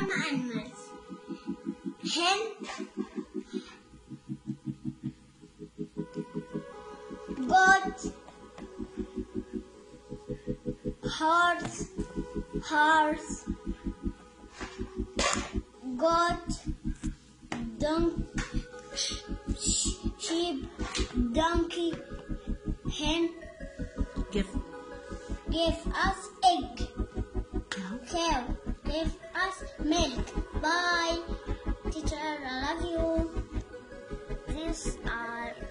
farm animals. Hen, goat, horse, goat, sheep, donkey, hen. Give us egg. Cow, give us milk. Bye. Teacher, I love you. These are